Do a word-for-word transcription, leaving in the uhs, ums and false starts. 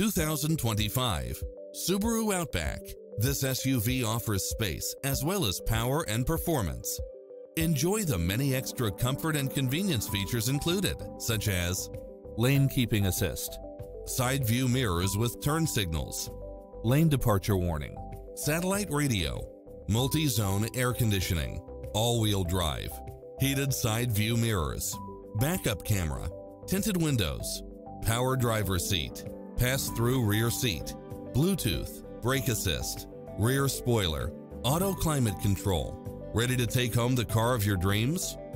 two thousand twenty-five Subaru Outback. This S U V offers space as well as power and performance. Enjoy the many extra comfort and convenience features included, such as lane keeping assist, side view mirrors with turn signals, lane departure warning, satellite radio, multi-zone air conditioning, all-wheel drive, heated side view mirrors, backup camera, tinted windows, power driver seat, pass-through rear seat, Bluetooth, brake assist, rear spoiler, auto climate control. Ready to take home the car of your dreams?